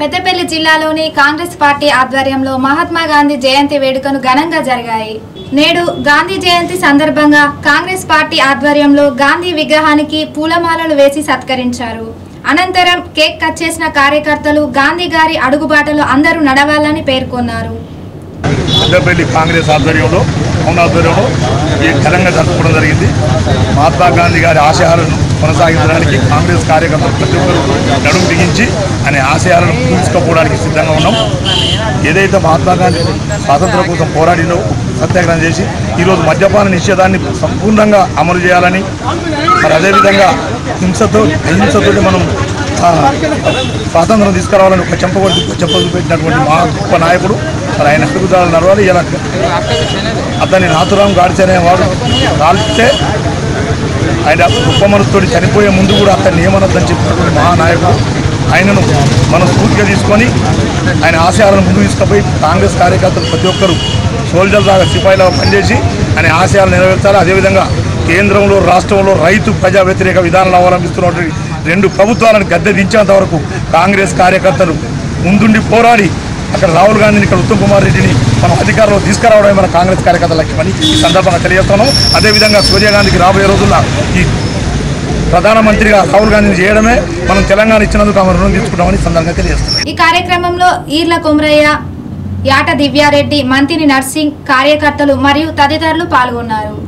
పెద్దపల్లి జిల్లాలోని కాంగ్రెస్ పార్టీ ఆధ్వర్యంలో మహాత్మా గాంధీ జయంతి వేడుకలు ఘనంగా జరిగాయి. నేడు గాంధీ జయంతి సందర్భంగా కాంగ్రెస్ పార్టీ ఆధ్వర్యంలో గాంధీ విగ్రహానికి పూలమాలలు వేసి సత్కరించారు. అనంతరం కేక్ కట్ చేసిన కార్యకర్తలు గాంధీ గారి అడుగుబాటలో అందరూ నడవాలని పేర్కొన్నారు. పెద్దపల్లి కాంగ్రెస్ ఆధ్వర్యంలో ఈ ఘనంగా జరుపుకోవడం జరిగింది. మహాత్మా గాంధీ గారి ఆశయాలను కొనసాగించడానికి కాంగ్రెస్ కార్యకర్తలు ప్రతి ఒక్కరు నడుము బిగించి అనే ఆశయాలను పూర్చుకోవడానికి సిద్ధంగా ఉన్నాం. ఏదైతే మహాత్మా గాంధీ స్వాతంత్రం కోసం పోరాడినో సత్యాగ్రహం చేసి ఈరోజు మద్యపాన నిషేధాన్ని సంపూర్ణంగా అమలు చేయాలని, మరి అదేవిధంగా అహింసతో మనం స్వాతంత్రం తీసుకురావాలని ఒక చెంపలు పెట్టినటువంటి మా గొప్ప నాయకుడు. మరి ఆయన అడుగుదారులు నడవాలి. ఇలా అతన్ని నాథురాం గాడ్సే అనేవాడు కాల్చితే ఆయన గొప్ప మనసుతో చనిపోయే ముందు కూడా అతన్ని ఏమనొద్దని చెప్పినటువంటి మహానాయకుడు. ఆయనను మనం స్ఫూర్తిగా తీసుకొని ఆయన ఆశయాలను ముందుకు తీసుకుపోయి కాంగ్రెస్ కార్యకర్తలు ప్రతి ఒక్కరు సోల్జర్ దాకా సిపాయిలాగా పనిచేసి ఆయన ఆశయాలు నెరవేర్చాలి. అదేవిధంగా కేంద్రంలో రాష్ట్రంలో రైతు ప్రజా వ్యతిరేక విధానాలు అవలంబిస్తున్నటువంటి రెండు ప్రభుత్వాలను గద్దె దించేంత వరకు కాంగ్రెస్ కార్యకర్తలు ముందుండి పోరాడి అక్కడ రాహుల్ గాంధీని, ఇక్కడ ఉత్తమ్ కుమార్ రెడ్డిని మనం అధికారంలో తీసుకురావడమే మన కాంగ్రెస్ కార్యకర్తల లక్ష్యమని ఈ సందర్భంగా తెలియజేస్తున్నాం. అదేవిధంగా సోనియా గాంధీకి రాబోయే రోజుల్లో ఈ ప్రధానమంత్రిగా రాహుల్ గాంధీని చేయడమే మనం తెలంగాణ ఇచ్చినందుకు ఆమె రుణం తీసుకుంటామని సందర్భంగా తెలియజేస్తున్నాం. ఈ కార్యక్రమంలో ఈర్ల కొమరయ్య, యాట దివ్యారెడ్డి, మంతిని నర్సింగ్, కార్యకర్తలు మరియు తదితరులు పాల్గొన్నారు.